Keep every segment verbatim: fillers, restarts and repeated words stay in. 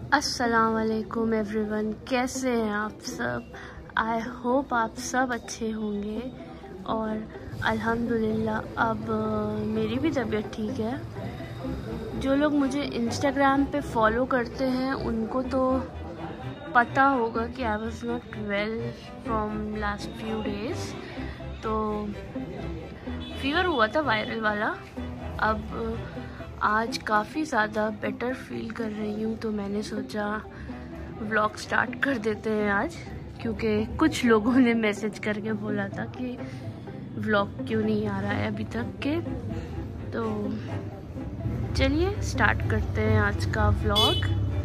अस्सलाम वालेकुम एवरीवन, कैसे हैं आप सब। आई होप आप सब अच्छे होंगे और अल्हम्दुलिल्लाह अब मेरी भी तबीयत ठीक है। जो लोग मुझे इंस्टाग्राम पे फॉलो करते हैं उनको तो पता होगा कि I was not well from last few days. तो फीवर हुआ था वायरल वाला। अब आज काफ़ी ज़्यादा बेटर फील कर रही हूँ, तो मैंने सोचा व्लॉग स्टार्ट कर देते हैं आज, क्योंकि कुछ लोगों ने मैसेज करके बोला था कि व्लॉग क्यों नहीं आ रहा है अभी तक के। तो चलिए स्टार्ट करते हैं आज का व्लॉग।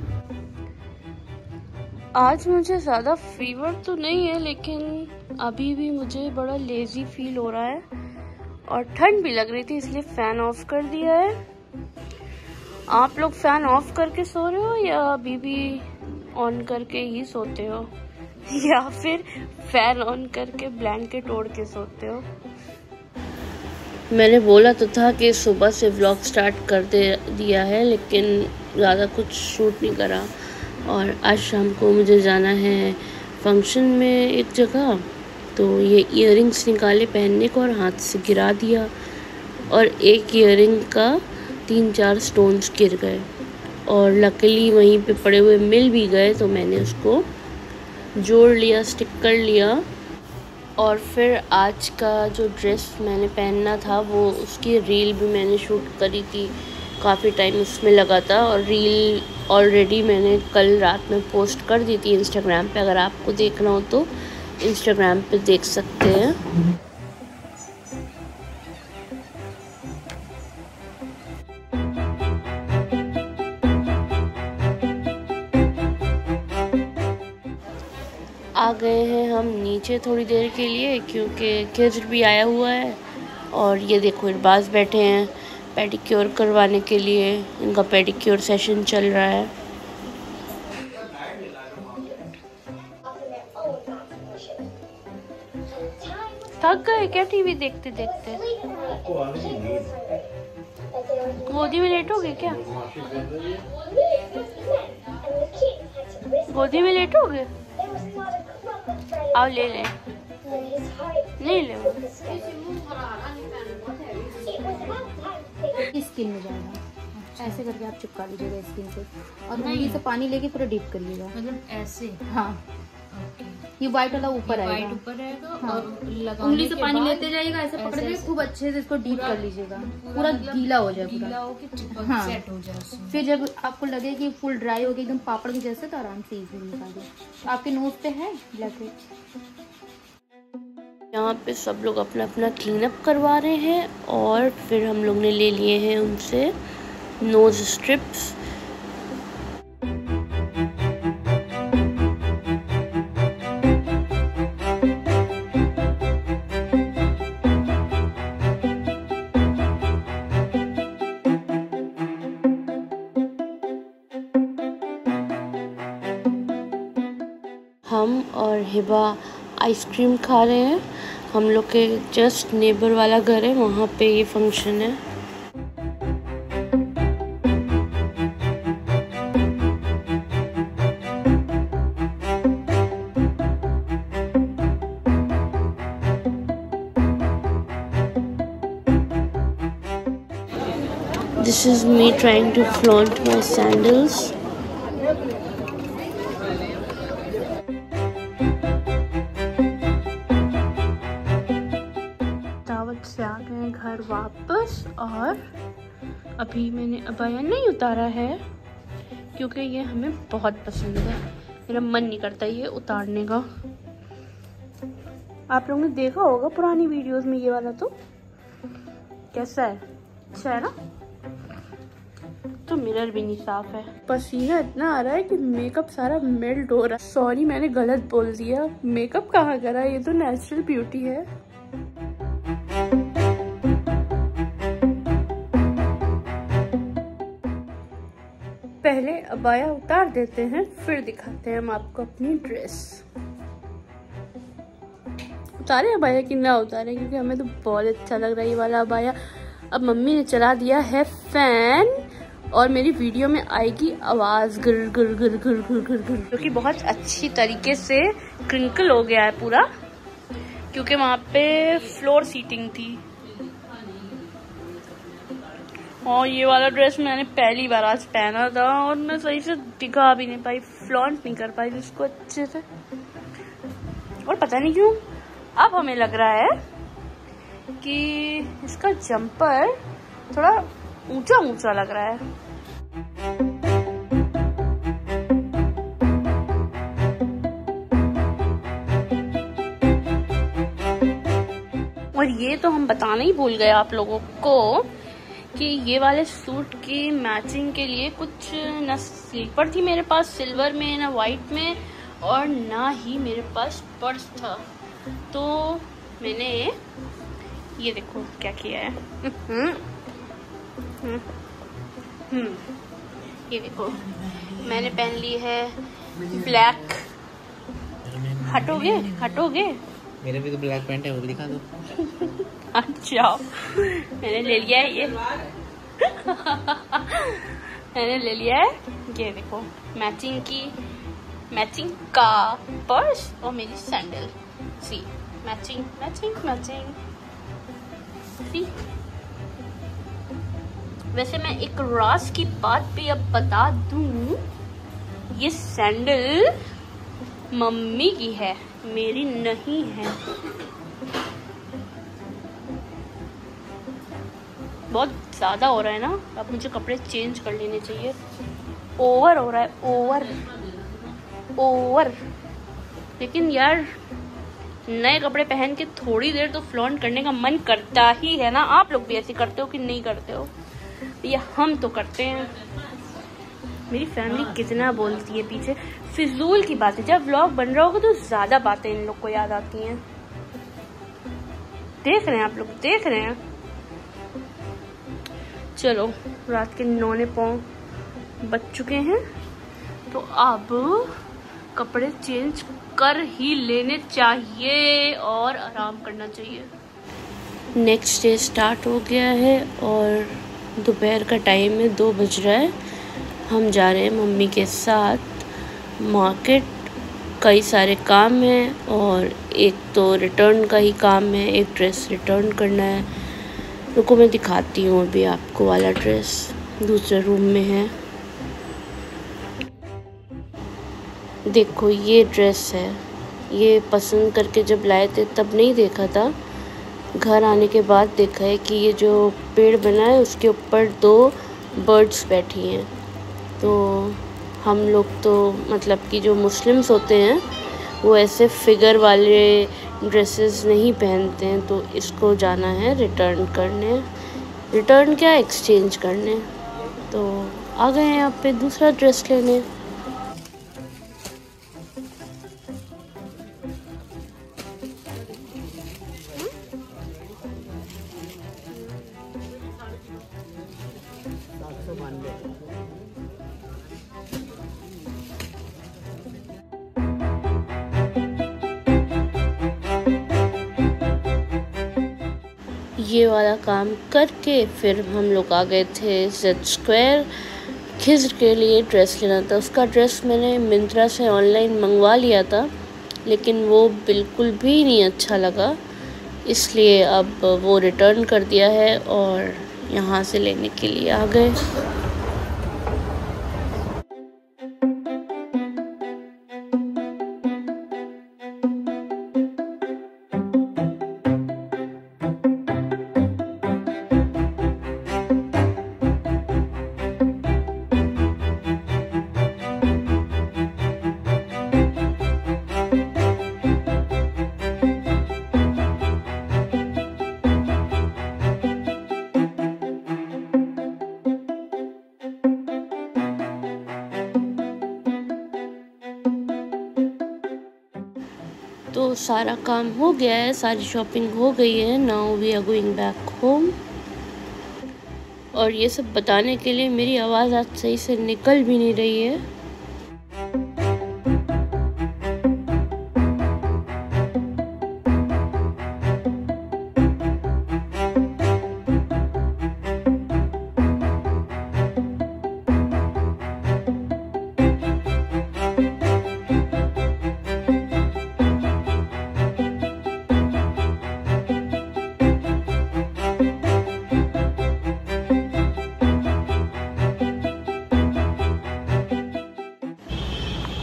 आज मुझे ज़्यादा फीवर तो नहीं है, लेकिन अभी भी मुझे बड़ा लेज़ी फील हो रहा है और ठंड भी लग रही थी, इसलिए फ़ैन ऑफ कर दिया है। आप लोग फ़ैन ऑफ करके सो रहे हो या अभी भी ऑन करके ही सोते हो, या फिर फ़ैन ऑन करके ब्लैंकेट ओढ़ के सोते हो? मैंने बोला तो था कि सुबह से व्लॉग स्टार्ट कर दे दिया है, लेकिन ज़्यादा कुछ शूट नहीं करा। और आज शाम को मुझे जाना है फंक्शन में एक जगह, तो ये इयररिंग्स निकाले पहनने को और हाथ से गिरा दिया, और एक इयररिंग का तीन चार स्टोन्स गिर गए और लकीली वहीं पे पड़े हुए मिल भी गए, तो मैंने उसको जोड़ लिया, स्टिक कर लिया। और फिर आज का जो ड्रेस मैंने पहनना था वो उसकी रील भी मैंने शूट करी थी, काफ़ी टाइम उसमें लगा था, और रील ऑलरेडी मैंने कल रात में पोस्ट कर दी थी इंस्टाग्राम पे। अगर आपको देखना हो तो इंस्टाग्राम पे देख सकते हैं। आ गए हैं हम नीचे थोड़ी देर के लिए, क्योंकि खिज़र भी आया हुआ है। और ये देखो इरबाज बैठे हैं पेडिक्योर करवाने के लिए, इनका पेडिक्योर सेशन चल रहा है। थक गए क्या टीवी देखते देखते? गोदी में लेटोगे क्या? गोदी में लेटोगे? आओ ले ले। नहीं ले स्किन में जाएगा, ऐसे करके आप चिपका लीजिएगा स्किन से, और उंगली से पानी लेके पूरा डीप कर लीजिएगा। मतलब ऐसे? हाँ, ये व्हाइट वाला ऊपर आएगा, व्हाइट ऊपर रहेगा। हाँ। और उंगली से पानी लेते जाइएगा, ऐसे पकड़ के खूब अच्छे से इसको डीप कर लीजिएगा, पूरा गीला हो जाए, गीला हो के चिपक हाँ। सेट हो जाए। फिर जब आपको लगे कि फुल ड्राई हो गया एकदम पापड़ के जैसे, तो आराम से इजी निकालिए। आपके नोज पे है ब्लैक। यहाँ पे सब लोग अपना अपना क्लीन अप करवा रहे हैं, और फिर हम लोग ने ले लिए हैं उनसे नोज स्ट्रिप्स। हम और हिबा आइसक्रीम खा रहे हैं। हम लोग के जस्ट नेबर वाला घर है, वहाँ पे ये फंक्शन है। This is me trying to flaunt my sandals. से आ गए घर वापस, और अभी मैंने अबाया नहीं उतारा है क्योंकि ये हमें बहुत पसंद है। मेरा मन नहीं करता ये उतारने का। आप लोगों ने देखा होगा पुरानी वीडियोस में ये वाला, तो कैसा है? अच्छा है ना? तो मिरर भी नहीं साफ है। पसीना इतना आ रहा है कि मेकअप सारा मेल्ट हो रहा है। सॉरी, मैंने गलत बोल दिया। मेकअप कहाँ करा, ये तो नेचुरल ब्यूटी है। पहले अबाया उतार देते हैं, फिर दिखाते हैं हम आपको अपनी ड्रेस। उतारे अबाया कि ना उतारे, क्योंकि हमें तो बहुत अच्छा लग रहा है ये वाला अबाया। अब मम्मी ने चला दिया है फैन, और मेरी वीडियो में आएगी आवाज गिर गिर गिर गिर गिर गिर गिर, जो कि बहुत अच्छी तरीके से क्रिंकल हो गया है पूरा, क्योंकि वहाँ पे फ्लोर सीटिंग थी। और ये वाला ड्रेस मैंने पहली बार आज पहना था और मैं सही से दिखा भी नहीं पाई, फ्लॉन्ट नहीं कर पाई इसको अच्छे से। और पता नहीं क्यों अब हमें लग रहा है कि इसका जंपर थोड़ा ऊंचा ऊंचा लग रहा है। और ये तो हम बताना ही भूल गए आप लोगों को कि ये वाले सूट की मैचिंग के लिए कुछ न स्लीपर थी मेरे पास सिल्वर में, ना वाइट में, और ना ही मेरे पास पर्स था। तो मैंने ये देखो क्या किया है। हम्म ये देखो मैंने पहन ली है ब्लैक। हटोगे हटोगे मेरे भी तो ब्लैक पैंट है, वो भी दिखा दो। अच्छा मैंने ले लिया है ये। मैंने ले लिया है ये देखो मैचिंग की मैचिंग का पर्स और मेरी sandal. See matching matching matching see. वैसे मैं एक राज की बात भी अब बता दूं, ये सैंडल मम्मी की है, मेरी नहीं है। बहुत ज्यादा हो रहा है ना, अब मुझे कपड़े चेंज कर लेने चाहिए। ओवर हो रहा है, ओवर ओवर। लेकिन यार नए कपड़े पहन के थोड़ी देर तो फ्लॉन्ट करने का मन करता ही है ना। आप लोग भी ऐसे करते हो कि नहीं करते हो? या हम तो करते हैं। मेरी फैमिली कितना बोलती है पीछे, फिजूल की बातें। जब व्लॉग बन रहा होगा तो ज्यादा बातें इन लोग को याद आती हैं। देख रहे हैं आप लोग, देख रहे हैं। चलो रात के नौने पौं बज चुके हैं, तो अब कपड़े चेंज कर ही लेने चाहिए और आराम करना चाहिए। नेक्स्ट डे स्टार्ट हो गया है और दोपहर का टाइम है, दो बज रहा है। हम जा रहे हैं मम्मी के साथ मार्केट। कई सारे काम हैं और एक तो रिटर्न का ही काम है, एक ड्रेस रिटर्न करना है। रुको मैं दिखाती हूँ अभी आपको। वाला ड्रेस दूसरे रूम में है, देखो ये ड्रेस है। ये पसंद करके जब लाए थे तब नहीं देखा था, घर आने के बाद देखा है कि ये जो पेड़ बना है उसके ऊपर दो बर्ड्स बैठी हैं। तो हम लोग तो मतलब कि जो मुस्लिम्स होते हैं वो ऐसे फिगर वाले ड्रेसेस नहीं पहनते हैं। तो इसको जाना है रिटर्न करने, रिटर्न क्या एक्सचेंज करने। तो आ गए हैं यहाँ पे दूसरा ड्रेस लेने। ये वाला काम करके फिर हम लोग आ गए थे जेड स्क्वायर। खिज़र के लिए ड्रेस लेना था। उसका ड्रेस मैंने मिंत्रा से ऑनलाइन मंगवा लिया था, लेकिन वो बिल्कुल भी नहीं अच्छा लगा, इसलिए अब वो रिटर्न कर दिया है और यहाँ से लेने के लिए आ गए। तो सारा काम हो गया है, सारी शॉपिंग हो गई है। Now we are going back home. और ये सब बताने के लिए मेरी आवाज़ आज सही से निकल भी नहीं रही है।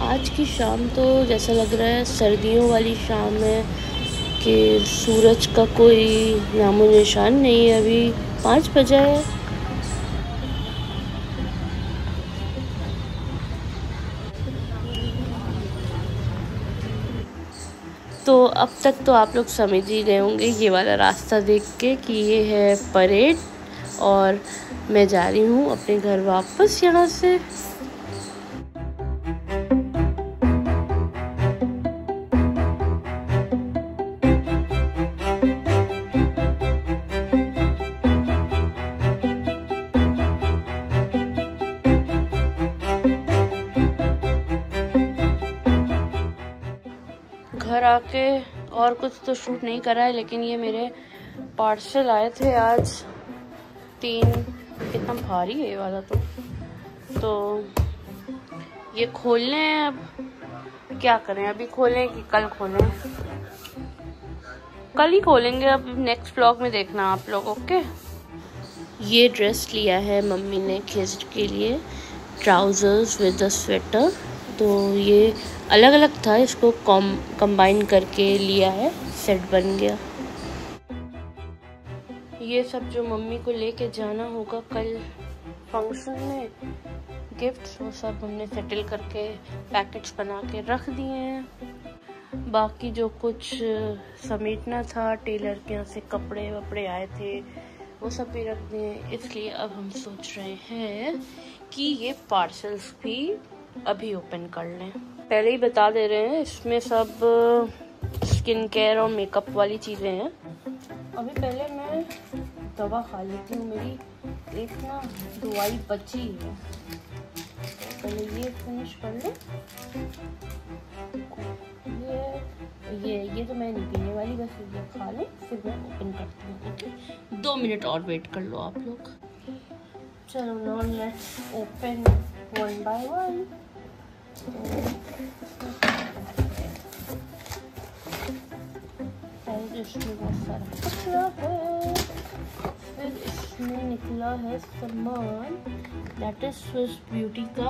आज की शाम तो जैसा लग रहा है सर्दियों वाली शाम है कि सूरज का कोई नामो निशान नहीं है। अभी पाँच बजा है। तो अब तक तो आप लोग समझ ही गए होंगे ये वाला रास्ता देख के कि ये है परेड और मैं जा रही हूँ अपने घर वापस यहाँ से। घर आके और कुछ तो शूट नहीं करा है, लेकिन ये मेरे पार्सल आए थे आज तीन। कितना भारी है ये वाला तो तो ये खोलने हैं। अब क्या करें, अभी खोलें कि कल खोलें? कल ही खोलेंगे। अब नेक्स्ट व्लॉग में देखना आप लोग। ओके, ये ड्रेस लिया है मम्मी ने किड्स के लिए, ट्राउजर्स विद द स्वेटर। तो ये अलग अलग था, इसको कॉम कंबाइन करके लिया है, सेट बन गया। ये सब जो मम्मी को लेके जाना होगा कल फंक्शन में, गिफ्ट्स, वो सब हमने सेटल करके पैकेट्स बना के रख दिए हैं। बाकी जो कुछ समेटना था, टेलर के यहाँ से कपड़े वपड़े आए थे, वो सब भी रख दिए। इसलिए अब हम सोच रहे हैं कि ये पार्सल्स भी अभी ओपन कर लें। पहले ही बता दे रहे हैं, इसमें सब स्किन केयर और मेकअप वाली चीज़ें हैं। अभी पहले मैं दवा खा लेती हूँ, मेरी एक ना दवाई बची है। पहले ये फिनिश कर लो। ये ये ये तो मैं नहीं पीने वाली, बस ये खा लो, फिर मैं ओपन करती हूँ। ओके, दो मिनट और वेट कर लो आप लोग। चलो now let's open one by one. इसमें बहुत सारा कपड़ा है, फिर इसमें निकला है सामान, दैट इज स्विस ब्यूटी का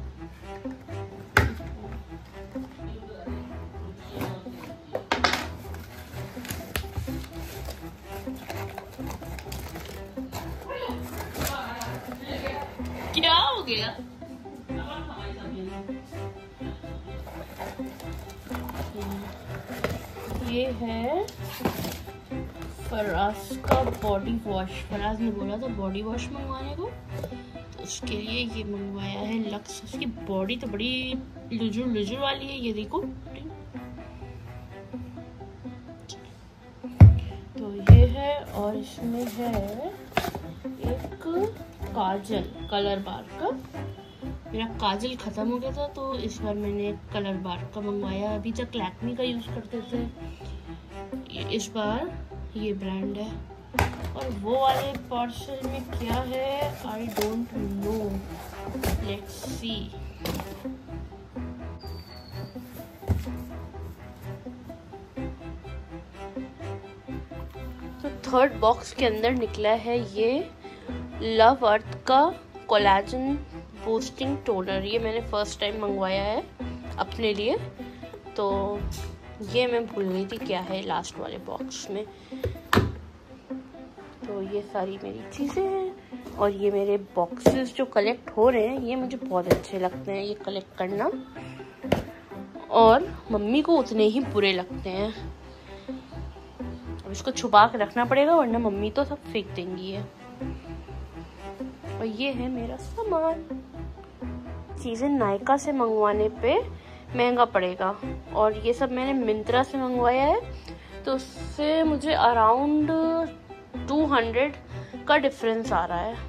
क्या हो गया? ये है फराज का बॉडी वॉश। फराज ने बोला था बॉडी वॉश मंगवाने को, तो उसके लिए ये मंगवाया है लक्स। उसकी बॉडी तो बड़ी लुजुर लुजुर वाली है, ये देखो। तो ये है, और इसमें है एक काजल, कलर बार का। मेरा काजल खत्म हो गया था, तो इस बार मैंने कलर बार का मंगवाया। अभी तक लैक्मी का यूज करते थे, इस बार ये ब्रांड है। और वो वाले पार्सल में क्या है I don't know, let's see. तो थर्ड बॉक्स के अंदर निकला है ये लव अर्थ का कोलाजन बूस्टिंग टोनर। ये मैंने फर्स्ट टाइम मंगवाया है अपने लिए, तो ये मैं भूल गई थी क्या है लास्ट वाले बॉक्स में। तो ये सारी मेरी चीज़ें हैं, और ये मेरे बॉक्सेस जो कलेक्ट हो रहे हैं, ये मुझे बहुत अच्छे लगते हैं ये कलेक्ट करना, और मम्मी को उतने ही बुरे लगते हैं। अब इसको छुपा के रखना पड़ेगा, वरना मम्मी तो सब फेंक देंगी है। और ये है मेरा सामान। चीज़ें नायका से मंगवाने पे महंगा पड़ेगा, और ये सब मैंने मिंत्रा से मंगवाया है, तो उससे मुझे अराउंड टू हंड्रेड का डिफरेंस आ रहा है।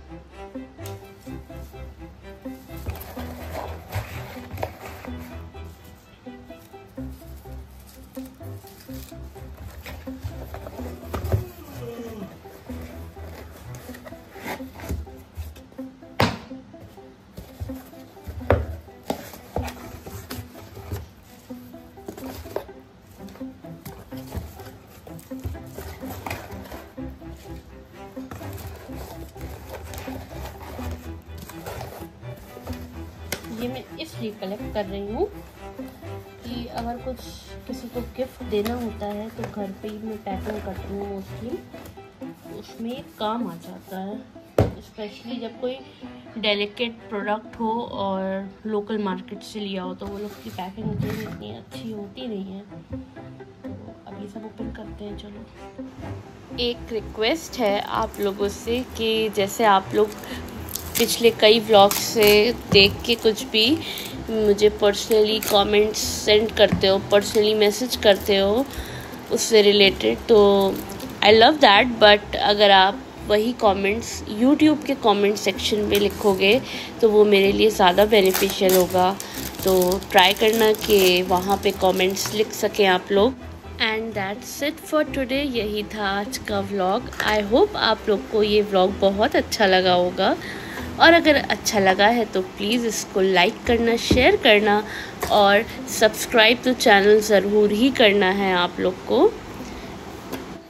ये मैं इसलिए कलेक्ट कर रही हूँ कि अगर कुछ किसी को गिफ्ट देना होता है तो घर पे ही मैं पैकिंग करती हूँ मोस्टली, उसमें काम आ जाता है। स्पेशली जब कोई डेलिकेट प्रोडक्ट हो और लोकल मार्केट से लिया हो तो वो लोग की पैकिंग मुझे इतनी अच्छी होती नहीं है। तो अब ये सब ओपन करते हैं। चलो, एक रिक्वेस्ट है आप लोगों से कि जैसे आप लोग पिछले कई व्लॉग्स से देख के कुछ भी मुझे पर्सनली कमेंट्स सेंड करते हो, पर्सनली मैसेज करते हो उससे रिलेटेड, तो आई लव दैट। बट अगर आप वही कमेंट्स यूट्यूब के कमेंट सेक्शन में लिखोगे तो वो मेरे लिए ज़्यादा बेनिफिशियल होगा। तो ट्राई करना कि वहाँ पे कमेंट्स लिख सकें आप लोग। And that's it for today. यही था आज का व्लॉग। आई होप आप लोग को ये व्लॉग बहुत अच्छा लगा होगा, और अगर अच्छा लगा है तो प्लीज़ इसको लाइक करना, शेयर करना और सब्सक्राइब तो चैनल ज़रूर ही करना है आप लोग को।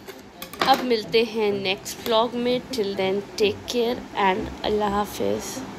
अब मिलते हैं नेक्स्ट व्लॉग में। Till then take care and अल्लाह हाफिज़।